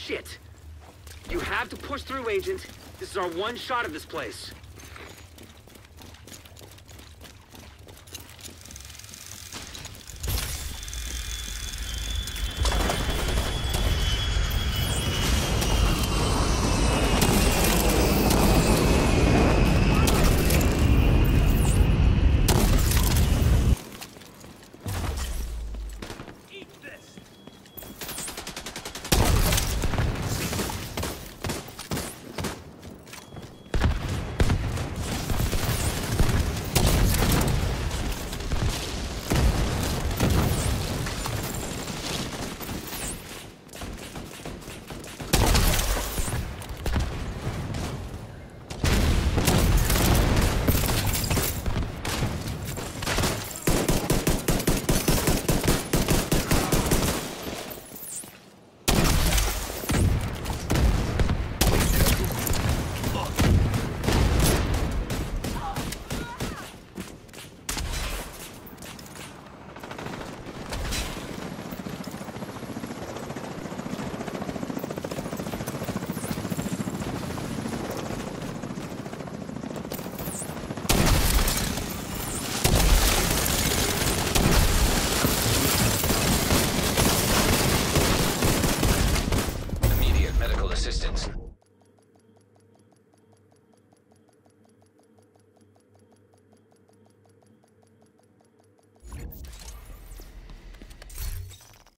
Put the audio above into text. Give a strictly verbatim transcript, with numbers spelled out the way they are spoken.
Shit. You have to push through, Agent. This is our one shot at this place. Immediate medical assistance.